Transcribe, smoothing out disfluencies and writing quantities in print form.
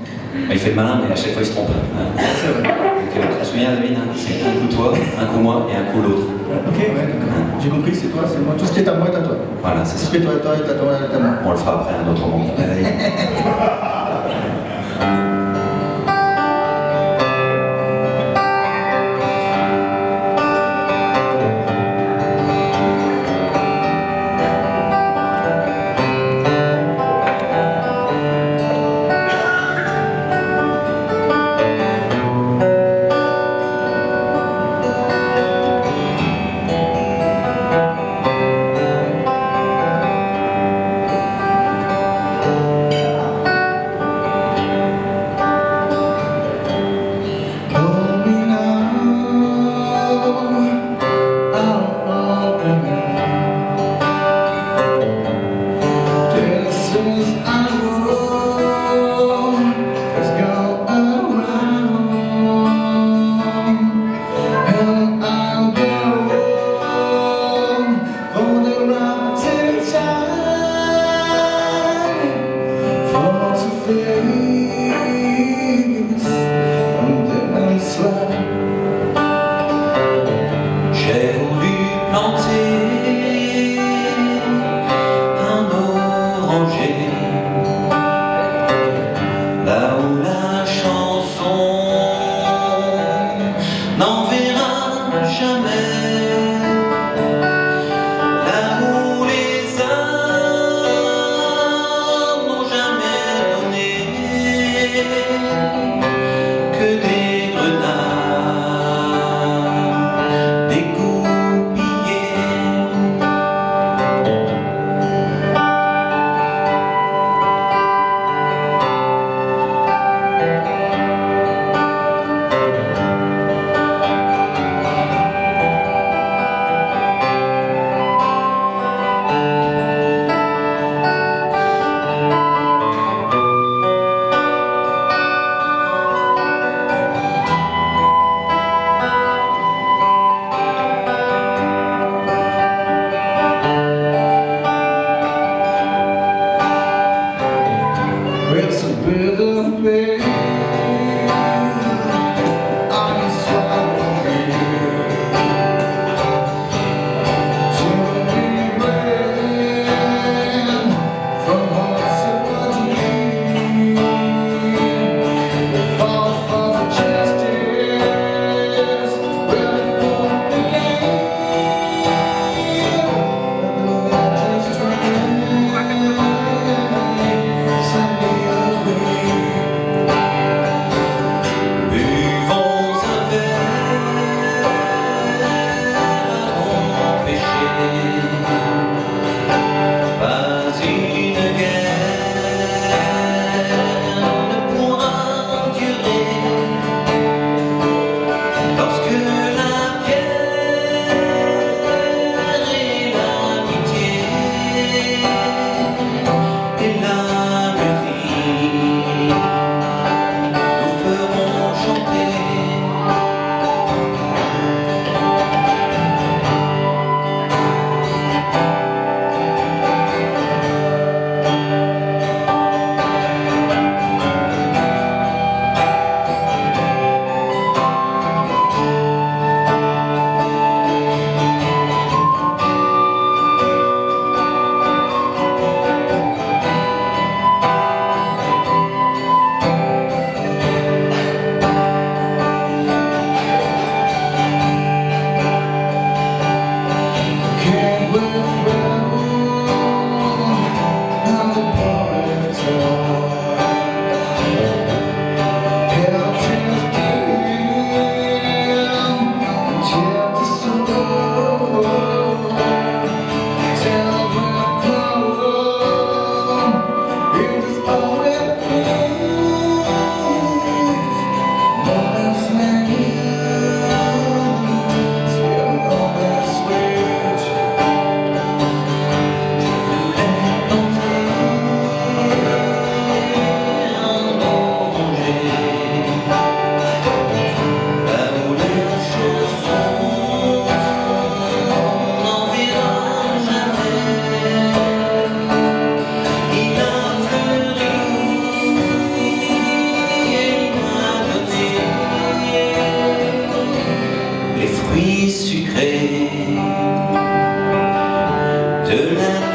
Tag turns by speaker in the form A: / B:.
A: Il fait le malin, mais à chaque fois il se trompe.
B: C'est vrai.
A: Donc, tu te souviens, David, hein, c'est un coup toi, un coup moi et un coup l'autre.
B: Ok, ouais, d'accord. J'ai compris, c'est toi, c'est moi. Tout ce qui est à moi est à toi.
A: Voilà, c'est
B: Tout ce
A: ça.
B: qui est à toi est à toi est à moi.
A: On le fera après un autre moment. De la